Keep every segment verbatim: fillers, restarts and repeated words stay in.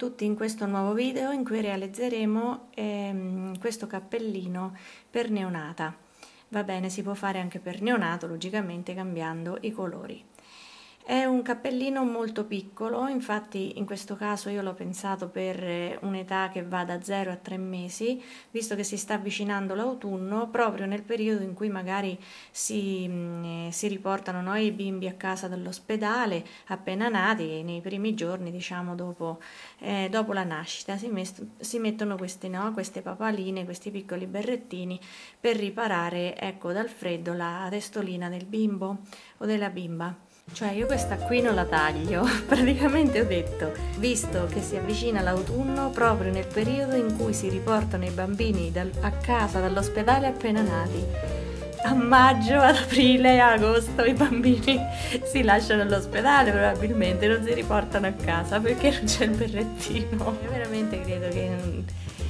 tutti in questo nuovo video in cui realizzeremo ehm, questo cappellino per neonata. Va bene, si può fare anche per neonato, logicamente cambiando i colori. È un cappellino molto piccolo, infatti in questo caso io l'ho pensato per un'età che va da zero a tre mesi, visto che si sta avvicinando l'autunno, proprio nel periodo in cui magari si, mh, si riportano no, i bimbi a casa dall'ospedale appena nati, nei primi giorni diciamo dopo, eh, dopo la nascita si, met si mettono queste, no, queste papaline, questi piccoli berrettini per riparare ecco, dal freddo la testolina del bimbo o della bimba. Cioè io questa qui non la taglio, praticamente ho detto, visto che si avvicina l'autunno proprio nel periodo in cui si riportano i bambini dal, a casa dall'ospedale appena nati, a maggio, ad aprile, a agosto i bambini si lasciano all'ospedale probabilmente, non si riportano a casa perché non c'è il berrettino. Io veramente credo che un,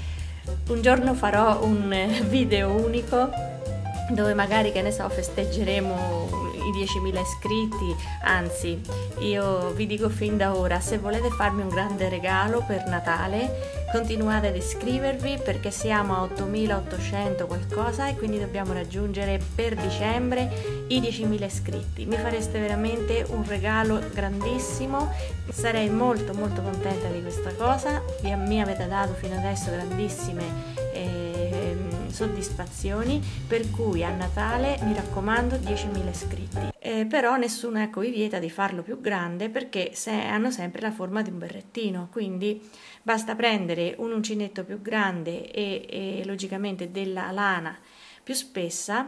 un giorno farò un video unico dove magari, che ne so, festeggeremo i diecimila iscritti, anzi io vi dico fin da ora, se volete farmi un grande regalo per Natale continuate ad iscrivervi perché siamo a ottomilaottocento qualcosa e quindi dobbiamo raggiungere per dicembre i diecimila iscritti. Mi fareste veramente un regalo grandissimo, sarei molto molto contenta di questa cosa, mi avete dato fino adesso grandissime eh, soddisfazioni, per cui a Natale mi raccomando diecimila iscritti. Eh, però nessuno ecco vi vieta di farlo più grande perché se hanno sempre la forma di un berrettino, quindi basta prendere un uncinetto più grande e, e logicamente della lana più spessa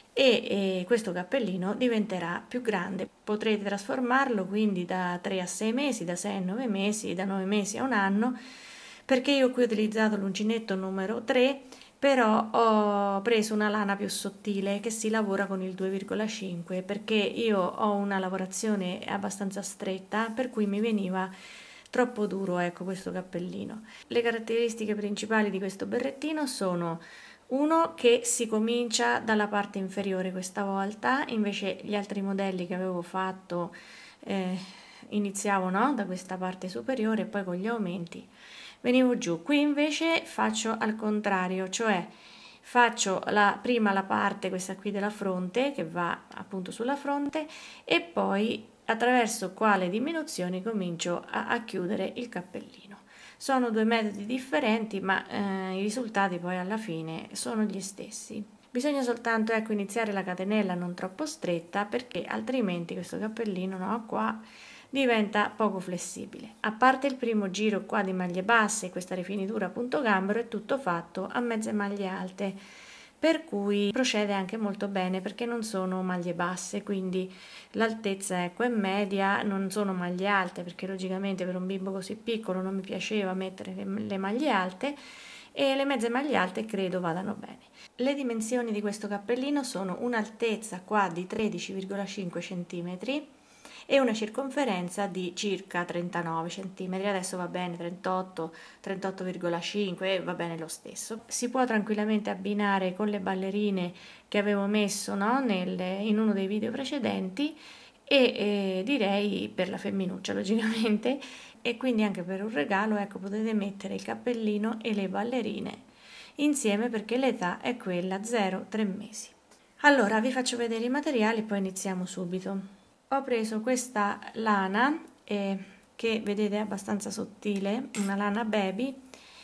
e, e questo cappellino diventerà più grande. Potrete trasformarlo quindi da tre a sei mesi, da sei a nove mesi, da nove mesi a un anno, perché io qui ho utilizzato l'uncinetto numero tre, però ho preso una lana più sottile che si lavora con il due virgola cinque perché io ho una lavorazione abbastanza stretta per cui mi veniva troppo duro ecco questo cappellino. Le caratteristiche principali di questo berrettino sono uno che si comincia dalla parte inferiore questa volta, invece gli altri modelli che avevo fatto eh, iniziavo no? da questa parte superiore e poi con gli aumenti venivo giù. Qui invece faccio al contrario, cioè faccio la, prima la parte questa qui della fronte che va appunto sulla fronte e poi attraverso quale diminuzioni comincio a, a chiudere il cappellino. Sono due metodi differenti ma eh, i risultati poi alla fine sono gli stessi. Bisogna soltanto ecco iniziare la catenella non troppo stretta perché altrimenti questo cappellino no qua diventa poco flessibile. A parte il primo giro qua di maglie basse e questa rifinitura a punto gambero è tutto fatto a mezze maglie alte, per cui procede anche molto bene perché non sono maglie basse, quindi l'altezza ecco è media, non sono maglie alte perché logicamente per un bimbo così piccolo non mi piaceva mettere le maglie alte e le mezze maglie alte credo vadano bene. Le dimensioni di questo cappellino sono un'altezza qua di tredici virgola cinque centimetri e una circonferenza di circa trentanove centimetri, adesso va bene trentotto, trentotto virgola cinque, va bene lo stesso. Si può tranquillamente abbinare con le ballerine che avevo messo no, nel, in uno dei video precedenti e eh, direi per la femminuccia logicamente e quindi anche per un regalo ecco potete mettere il cappellino e le ballerine insieme perché l'età è quella zero tre mesi. Allora vi faccio vedere i materiali e poi iniziamo subito. Ho preso questa lana eh, che vedete è abbastanza sottile, una lana baby,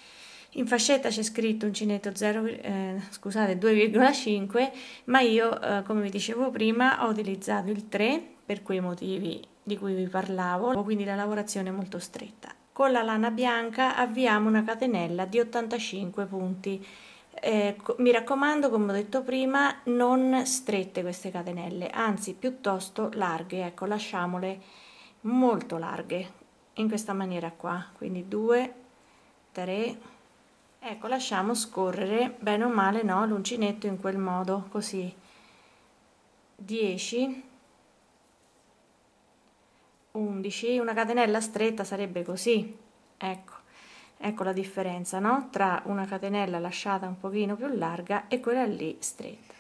in fascetta c'è scritto uncinetto zero, eh, scusate due virgola cinque, ma io eh, come vi dicevo prima ho utilizzato il tre per quei motivi di cui vi parlavo, quindi la lavorazione è molto stretta. Con la lana bianca avviamo una catenella di ottantacinque punti. Eh, mi raccomando, come ho detto prima, non strette queste catenelle, anzi piuttosto larghe, ecco, lasciamole molto larghe, in questa maniera qua, quindi due, tre, ecco, lasciamo scorrere bene o male no, l'uncinetto in quel modo, così, dieci, undici, una catenella stretta sarebbe così, ecco. Ecco la differenza no? Tra una catenella lasciata un pochino più larga e quella lì stretta.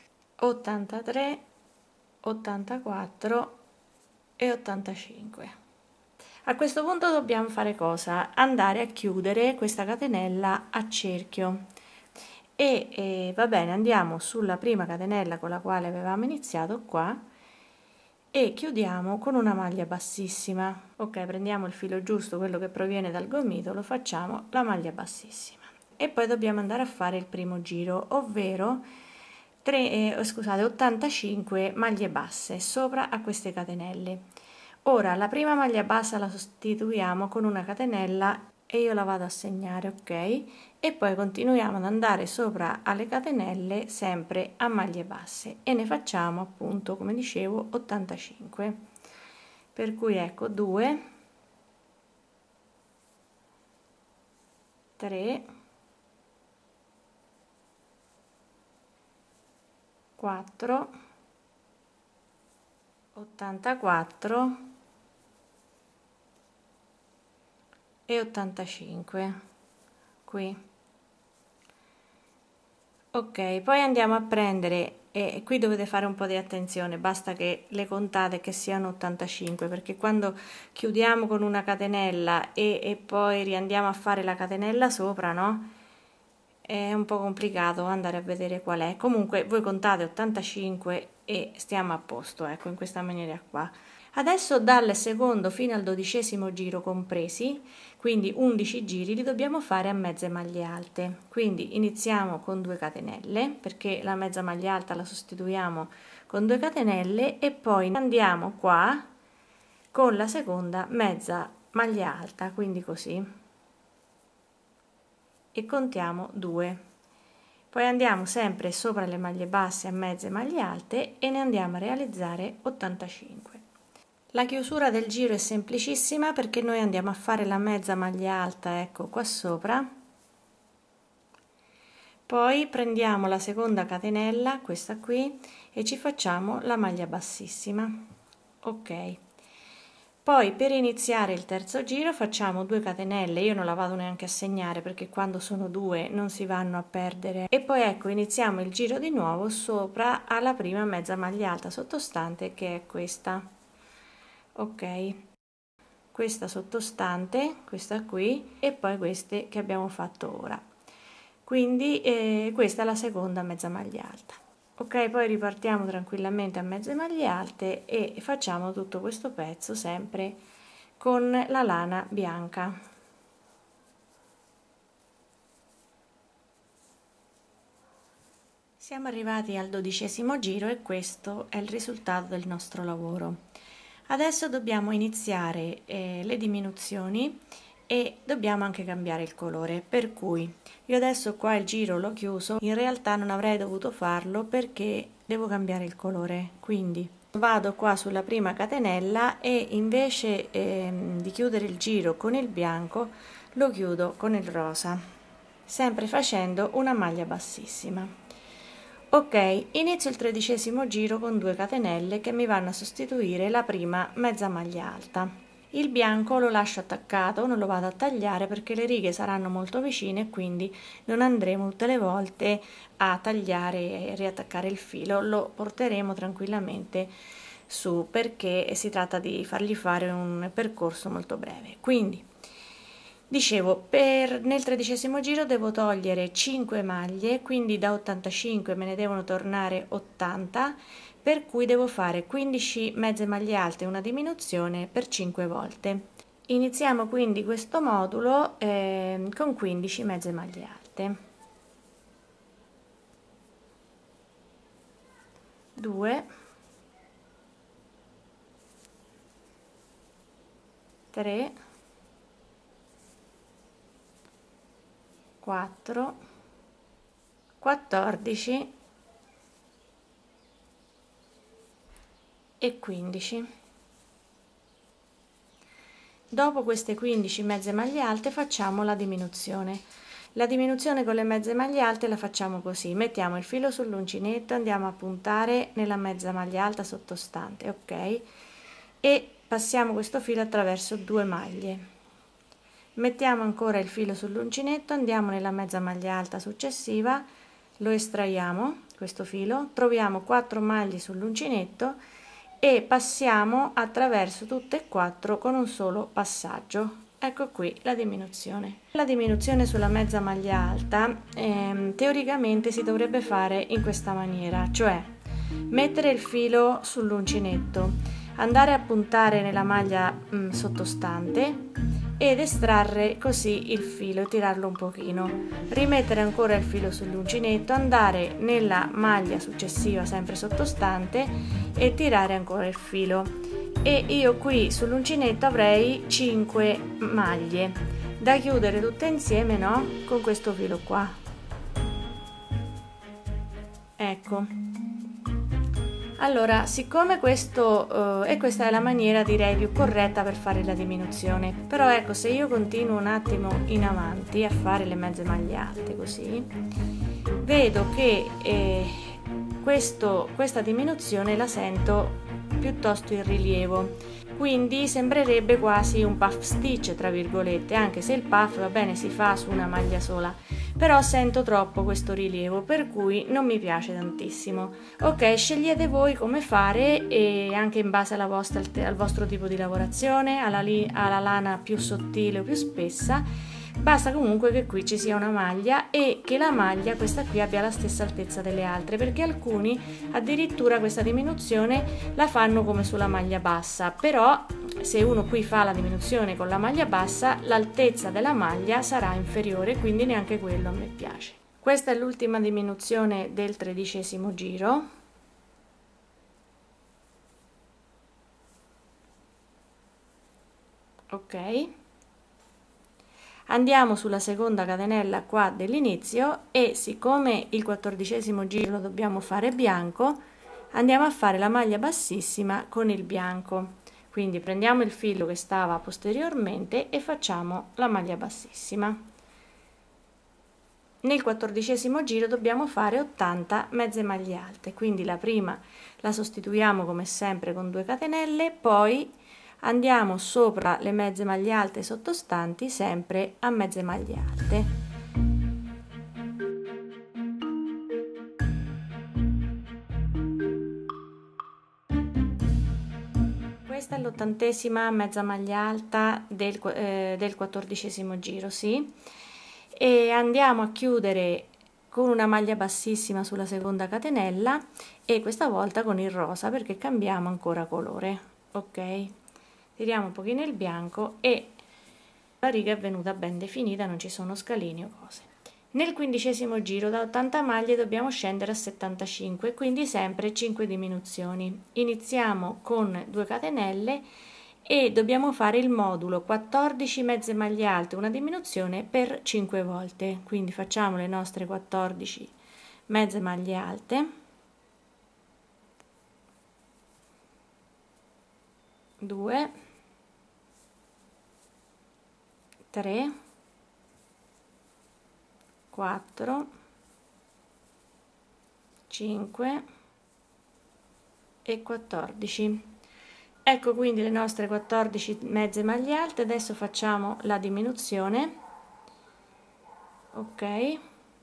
ottantatré, ottantaquattro e ottantacinque. A questo punto dobbiamo fare cosa? Andare a chiudere questa catenella a cerchio e eh, va bene, andiamo sulla prima catenella con la quale avevamo iniziato qua e chiudiamo con una maglia bassissima. Ok, prendiamo il filo giusto, quello che proviene dal gomitolo, facciamo la maglia bassissima e poi dobbiamo andare a fare il primo giro, ovvero tre, eh, scusate, ottantacinque maglie basse sopra a queste catenelle. Ora la prima maglia bassa la sostituiamo con una catenella e io la vado a segnare, ok, e poi continuiamo ad andare sopra alle catenelle sempre a maglie basse e ne facciamo appunto, come dicevo, ottantacinque, per cui ecco due, tre, quattro, ottantaquattro e ottantacinque qui. Ok, poi andiamo a prendere e qui dovete fare un po' di attenzione, basta che le contate che siano ottantacinque, perché quando chiudiamo con una catenella e, e poi riandiamo a fare la catenella sopra, no? È un po' complicato andare a vedere qual è. Comunque voi contate ottantacinque e stiamo a posto, ecco, in questa maniera qua. Adesso dal secondo fino al dodicesimo giro compresi, quindi undici giri, li dobbiamo fare a mezze maglie alte. Quindi iniziamo con due catenelle, perché la mezza maglia alta la sostituiamo con due catenelle e poi andiamo qua con la seconda mezza maglia alta, quindi così, e contiamo due. Poi andiamo sempre sopra le maglie basse a mezze maglie alte e ne andiamo a realizzare ottantacinque. La chiusura del giro è semplicissima perché noi andiamo a fare la mezza maglia alta, ecco qua sopra, poi prendiamo la seconda catenella, questa qui, e ci facciamo la maglia bassissima, ok. Poi per iniziare il terzo giro facciamo due catenelle, io non la vado neanche a segnare perché quando sono due non si vanno a perdere, e poi ecco iniziamo il giro di nuovo sopra alla prima mezza maglia alta sottostante, che è questa. Ok, questa sottostante, questa qui, e poi queste che abbiamo fatto ora, quindi eh, questa è la seconda mezza maglia alta. Ok, poi ripartiamo tranquillamente a mezze maglie alte e facciamo tutto questo pezzo sempre con la lana bianca. Siamo arrivati al dodicesimo giro e questo è il risultato del nostro lavoro. Adesso dobbiamo iniziare eh, le diminuzioni e dobbiamo anche cambiare il colore, per cui io adesso qua il giro l'ho chiuso, in realtà non avrei dovuto farlo perché devo cambiare il colore, quindi vado qua sulla prima catenella e invece eh, di chiudere il giro con il bianco lo chiudo con il rosa, sempre facendo una maglia bassissima. Ok, inizio il tredicesimo giro con due catenelle che mi vanno a sostituire la prima mezza maglia alta. Il bianco lo lascio attaccato, non lo vado a tagliare perché le righe saranno molto vicine e quindi non andremo tutte le volte a tagliare e riattaccare il filo, lo porteremo tranquillamente su perché si tratta di fargli fare un percorso molto breve. Quindi dicevo, per nel tredicesimo giro devo togliere cinque maglie, quindi da ottantacinque me ne devono tornare ottanta, per cui devo fare quindici mezze maglie alte, una diminuzione per cinque volte. Iniziamo quindi questo modulo eh, con quindici mezze maglie alte. due, tre, quattro, quattordici e quindici. Dopo queste quindici mezze maglie alte facciamo la diminuzione. La diminuzione con le mezze maglie alte la facciamo così: mettiamo il filo sull'uncinetto, andiamo a puntare nella mezza maglia alta sottostante, ok, e passiamo questo filo attraverso due maglie. Mettiamo ancora il filo sull'uncinetto, andiamo nella mezza maglia alta successiva, lo estraiamo questo filo, troviamo quattro maglie sull'uncinetto e passiamo attraverso tutte e quattro con un solo passaggio. Ecco qui la diminuzione. La diminuzione sulla mezza maglia alta ehm, teoricamente si dovrebbe fare in questa maniera, cioè mettere il filo sull'uncinetto, andare a puntare nella maglia mh, sottostante ed estrarre così il filo e tirarlo un pochino, rimettere ancora il filo sull'uncinetto, andare nella maglia successiva sempre sottostante e tirare ancora il filo. E io qui sull'uncinetto avrei cinque maglie da chiudere tutte insieme, no? Con questo filo qua. Ecco. Allora, siccome questo eh, e questa è la maniera direi più corretta per fare la diminuzione, però ecco, se io continuo un attimo in avanti a fare le mezze maglie alte così, vedo che eh, questo, questa diminuzione la sento piuttosto in rilievo, quindi sembrerebbe quasi un puff stitch tra virgolette, anche se il puff va bene si fa su una maglia sola, però sento troppo questo rilievo, per cui non mi piace tantissimo. Ok, scegliete voi come fare e anche in base alla vostra, al vostro tipo di lavorazione, alla, li, alla lana più sottile o più spessa. Basta comunque che qui ci sia una maglia e che la maglia, questa qui, abbia la stessa altezza delle altre, perché alcuni addirittura questa diminuzione la fanno come sulla maglia bassa, però se uno qui fa la diminuzione con la maglia bassa l'altezza della maglia sarà inferiore, quindi neanche quello a me piace. Questa è l'ultima diminuzione del tredicesimo giro. Ok. Andiamo sulla seconda catenella qua dell'inizio e siccome il quattordicesimo giro lo dobbiamo fare bianco, andiamo a fare la maglia bassissima con il bianco. Quindi prendiamo il filo che stava posteriormente e facciamo la maglia bassissima. Nel quattordicesimo giro dobbiamo fare ottanta mezze maglie alte, quindi la prima la sostituiamo come sempre con due catenelle, poi andiamo sopra le mezze maglie alte sottostanti sempre a mezze maglie alte. Questa è l'ottantesima mezza maglia alta del, eh, del quattordicesimo giro, sì, e andiamo a chiudere con una maglia bassissima sulla seconda catenella e questa volta con il rosa perché cambiamo ancora colore. Ok, tiriamo un pochino il bianco e la riga è venuta ben definita, non ci sono scalini o cose. Nel quindicesimo giro da ottanta maglie dobbiamo scendere a settantacinque, quindi sempre cinque diminuzioni. Iniziamo con due catenelle e dobbiamo fare il modulo quattordici mezze maglie alte, una diminuzione per cinque volte, quindi facciamo le nostre quattordici mezze maglie alte, due, tre, quattro, cinque e quattordici. Ecco quindi le nostre quattordici mezze maglie alte. Adesso facciamo la diminuzione. Ok,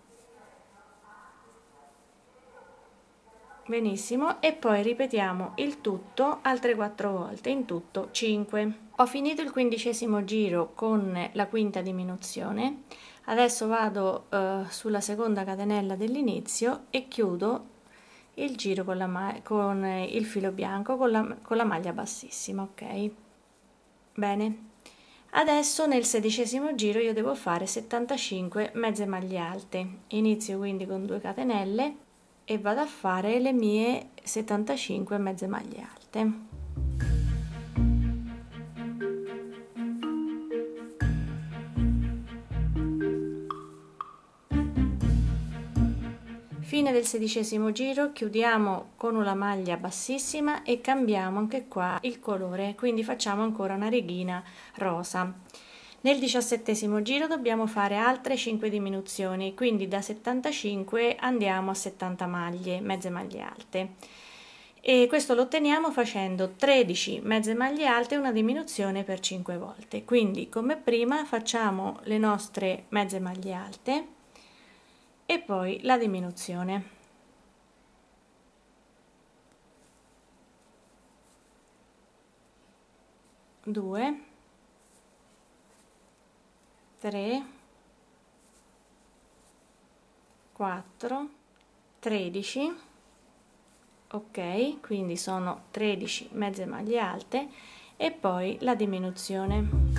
benissimo, e poi ripetiamo il tutto altre quattro volte, in tutto cinque. Ho finito il quindicesimo giro con la quinta diminuzione. Adesso vado eh, sulla seconda catenella dell'inizio e chiudo il giro con, la con il filo bianco con la, con la maglia bassissima. Ok, bene. Adesso nel sedicesimo giro io devo fare settantacinque mezze maglie alte. Inizio quindi con due catenelle e vado a fare le mie settantacinque mezze maglie alte. Fine del sedicesimo giro, chiudiamo con una maglia bassissima e cambiamo anche qua il colore, quindi facciamo ancora una righina rosa. Nel diciassettesimo giro dobbiamo fare altre cinque diminuzioni, quindi da settantacinque andiamo a settanta maglie, mezze maglie alte. E questo lo otteniamo facendo tredici mezze maglie alte e una diminuzione per cinque volte. Quindi come prima facciamo le nostre mezze maglie alte e poi la diminuzione. due, tre, quattro, tredici, ok, quindi sono tredici mezze maglie alte e poi la diminuzione.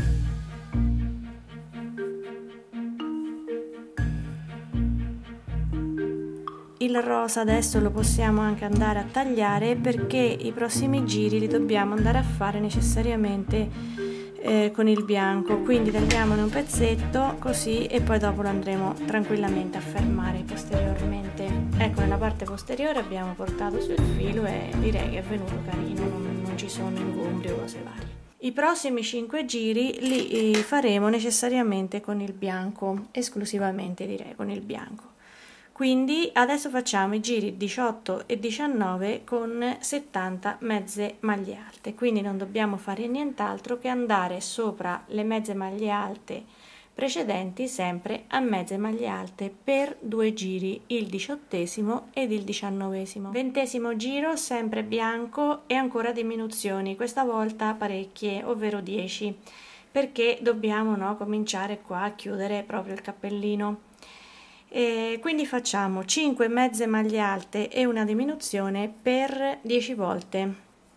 Il rosa adesso lo possiamo anche andare a tagliare, perché i prossimi giri li dobbiamo andare a fare necessariamente eh, con il bianco, quindi tagliamone un pezzetto così e poi dopo lo andremo tranquillamente a fermare posteriormente. Ecco, nella parte posteriore abbiamo portato sul filo e direi che è venuto carino, non, non ci sono ingombri o cose varie. I prossimi cinque giri li faremo necessariamente con il bianco, esclusivamente direi con il bianco. Quindi adesso facciamo i giri diciotto e diciannove con settanta mezze maglie alte, quindi non dobbiamo fare nient'altro che andare sopra le mezze maglie alte precedenti sempre a mezze maglie alte per due giri, il diciottesimo ed il diciannovesimo. Ventesimo giro sempre bianco e ancora diminuzioni, questa volta parecchie, ovvero dieci, perché dobbiamo, no, cominciare qua a chiudere proprio il cappellino. E quindi facciamo cinque mezze maglie alte e una diminuzione per dieci volte.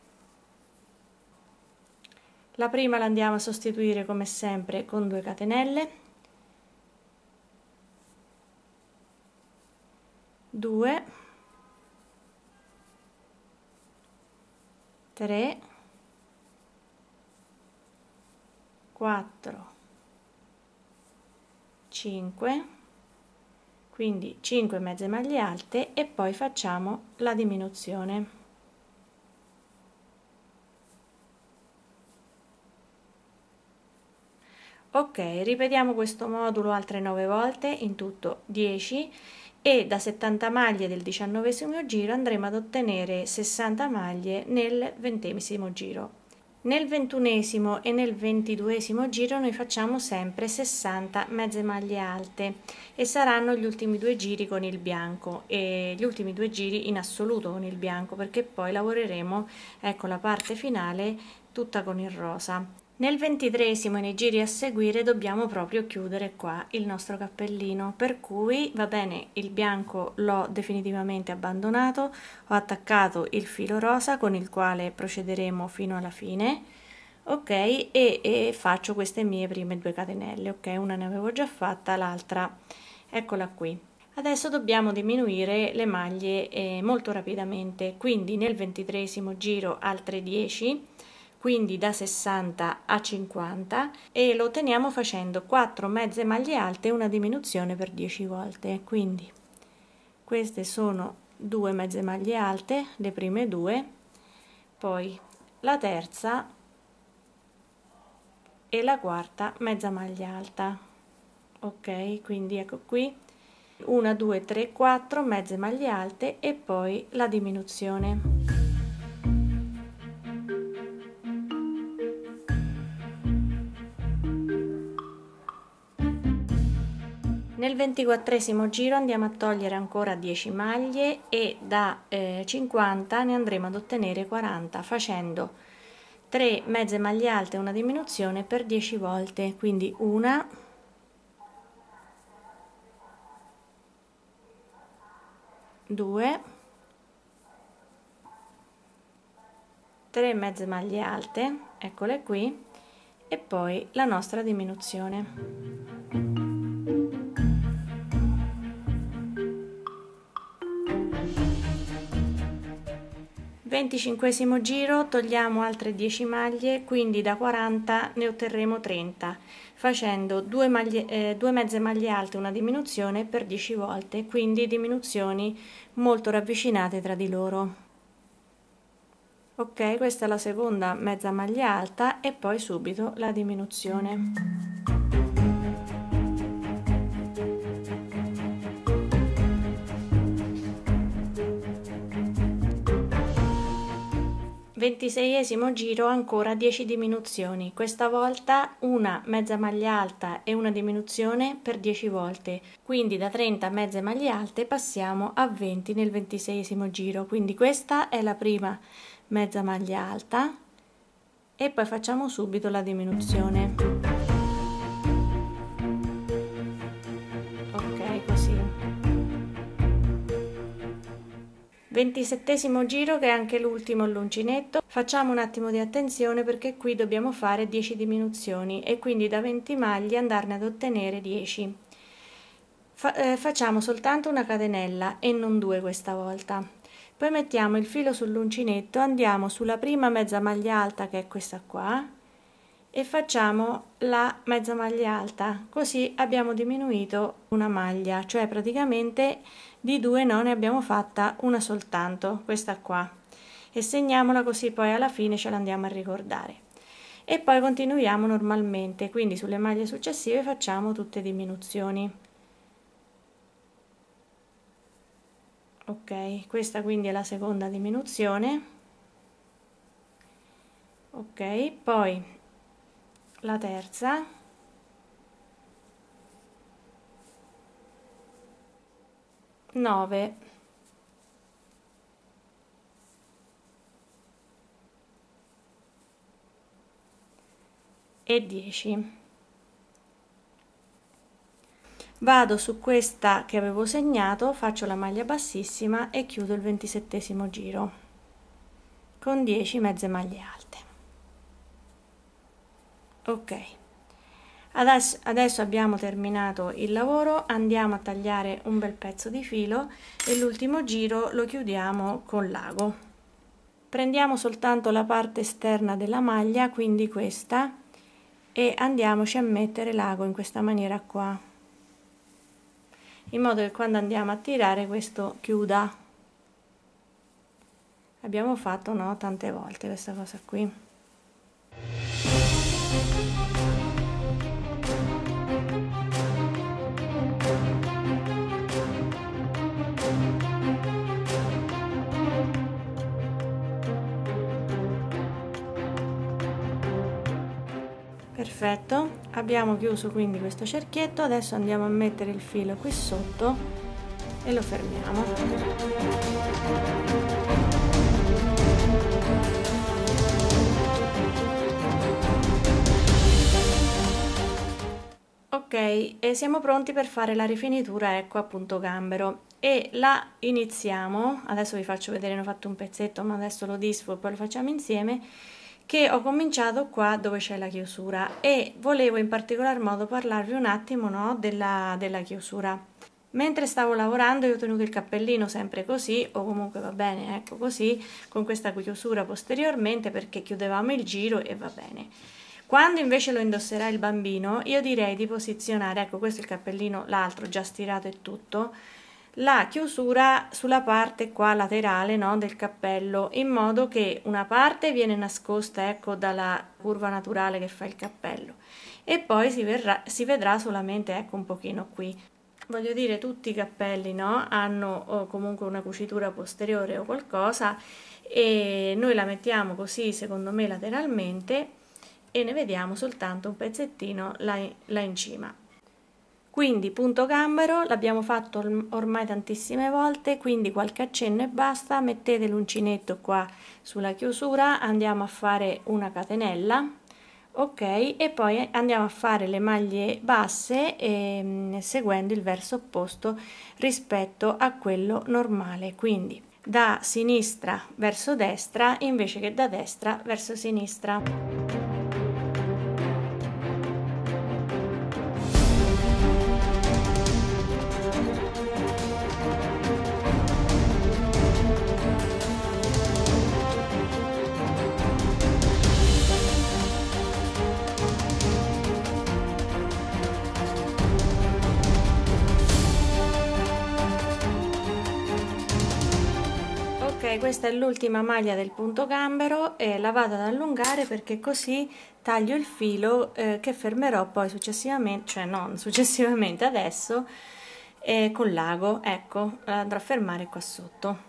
La prima la andiamo a sostituire come sempre con due catenelle, due, tre, quattro, cinque, quindi cinque mezze maglie alte e poi facciamo la diminuzione. Ok, ripetiamo questo modulo altre nove volte, in tutto dieci, e da settanta maglie del diciannovesimo giro andremo ad ottenere sessanta maglie nel ventesimo giro. Nel ventunesimo e nel ventiduesimo giro noi facciamo sempre sessanta mezze maglie alte e saranno gli ultimi due giri con il bianco, e gli ultimi due giri in assoluto con il bianco, perché poi lavoreremo, ecco, la parte finale tutta con il rosa. Nel ventitreesimo e nei giri a seguire dobbiamo proprio chiudere qua il nostro cappellino, per cui va bene, il bianco l'ho definitivamente abbandonato, ho attaccato il filo rosa con il quale procederemo fino alla fine, ok, e, e faccio queste mie prime due catenelle, ok, una ne avevo già fatta, l'altra eccola qui. Adesso dobbiamo diminuire le maglie eh, molto rapidamente, quindi nel ventitreesimo giro altre dieci, quindi da sessanta a cinquanta, e lo otteniamo facendo quattro mezze maglie alte e una diminuzione per dieci volte. Quindi queste sono due mezze maglie alte, le prime due, poi la terza e la quarta mezza maglia alta, ok, quindi ecco qui una, due, tre, quattro mezze maglie alte e poi la diminuzione. Nel ventiquattresimo giro andiamo a togliere ancora dieci maglie e da eh, cinquanta ne andremo ad ottenere quaranta facendo tre mezze maglie alte e una diminuzione per dieci volte, quindi una, due, tre mezze maglie alte, eccole qui, e poi la nostra diminuzione. venticinquesimo giro togliamo altre dieci maglie, quindi da quaranta ne otterremo trenta facendo due, maglie, eh, due mezze maglie alte e una diminuzione per dieci volte, quindi diminuzioni molto ravvicinate tra di loro. Ok, questa è la seconda mezza maglia alta e poi subito la diminuzione. ventiseiesimo giro ancora dieci diminuzioni, questa volta una mezza maglia alta e una diminuzione per dieci volte, quindi da trenta mezze maglie alte passiamo a venti nel ventiseiesimo giro, quindi questa è la prima mezza maglia alta, e poi facciamo subito la diminuzione. Ok, così. ventisettesimo giro, che è anche l'ultimo all'uncinetto. Facciamo un attimo di attenzione perché qui dobbiamo fare dieci diminuzioni e quindi da venti maglie andarne ad ottenere dieci. Fa eh, facciamo soltanto una catenella e non due questa volta. Poi mettiamo il filo sull'uncinetto, andiamo sulla prima mezza maglia alta, che è questa qua, e facciamo la mezza maglia alta, così abbiamo diminuito una maglia, cioè praticamente di due no, ne abbiamo fatta una soltanto, questa qua, e segniamola così poi alla fine ce l'andiamo a ricordare. E poi continuiamo normalmente, quindi sulle maglie successive facciamo tutte diminuzioni. Ok, questa quindi è la seconda diminuzione. Ok, poi la terza, nove, e dieci. Vado su questa che avevo segnato, faccio la maglia bassissima e chiudo il ventisettesimo giro con dieci mezze maglie alte. Ok, adesso, adesso abbiamo terminato il lavoro, andiamo a tagliare un bel pezzo di filo e l'ultimo giro lo chiudiamo con l'ago. Prendiamo soltanto la parte esterna della maglia, quindi questa, e andiamoci a mettere l'ago in questa maniera qua, in modo che quando andiamo a tirare questo chiuda. Abbiamo fatto no tante volte questa cosa qui. Perfetto, abbiamo chiuso quindi questo cerchietto, adesso andiamo a mettere il filo qui sotto e lo fermiamo. Ok, e siamo pronti per fare la rifinitura, ecco a punto gambero, e la iniziamo. Adesso vi faccio vedere, ne ho fatto un pezzetto ma adesso lo disfo e poi lo facciamo insieme, che ho cominciato qua dove c'è la chiusura e volevo in particolar modo parlarvi un attimo no, della, della chiusura. Mentre stavo lavorando io ho tenuto il cappellino sempre così, o comunque va bene, ecco così, con questa chiusura posteriormente, perché chiudevamo il giro e va bene. Quando invece lo indosserà il bambino, io direi di posizionare, ecco questo è il cappellino, l'altro già stirato e tutto, la chiusura sulla parte qua laterale no, del cappello, in modo che una parte viene nascosta ecco dalla curva naturale che fa il cappello e poi si, verrà, si vedrà solamente ecco un pochino qui. Voglio dire, tutti i cappelli no, hanno oh, comunque una cucitura posteriore o qualcosa, e noi la mettiamo così secondo me lateralmente e ne vediamo soltanto un pezzettino là in, là in cima. Quindi punto gambero l'abbiamo fatto ormai tantissime volte, quindi qualche accenno e basta, mettete l'uncinetto qua sulla chiusura, andiamo a fare una catenella, ok, e poi andiamo a fare le maglie basse eh, seguendo il verso opposto rispetto a quello normale, quindi da sinistra verso destra invece che da destra verso sinistra. Ok, questa è l'ultima maglia del punto gambero e la vado ad allungare perché così taglio il filo eh, che fermerò poi successivamente, cioè non successivamente adesso, eh, con l'ago, ecco, andrò a fermare qua sotto.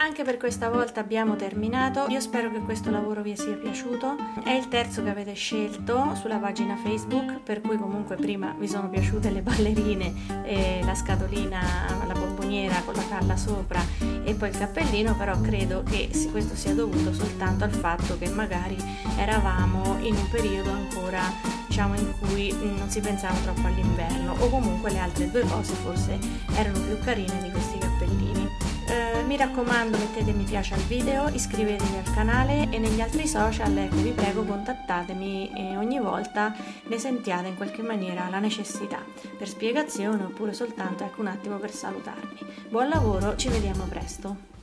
Anche per questa volta abbiamo terminato, io spero che questo lavoro vi sia piaciuto, è il terzo che avete scelto sulla pagina Facebook, per cui comunque prima vi sono piaciute le ballerine, e la scatolina, la bomboniera con la palla sopra e poi il cappellino, però credo che questo sia dovuto soltanto al fatto che magari eravamo in un periodo ancora, diciamo, in cui non si pensava troppo all'inverno, o comunque le altre due cose forse erano più carine di questi cappellini. Eh, mi raccomando, mettete mi piace al video, iscrivetevi al canale e negli altri social, ecco, vi prego, contattatemi e ogni volta ne sentiate in qualche maniera la necessità, per spiegazione oppure soltanto, ecco, un attimo per salutarmi. Buon lavoro, ci vediamo presto!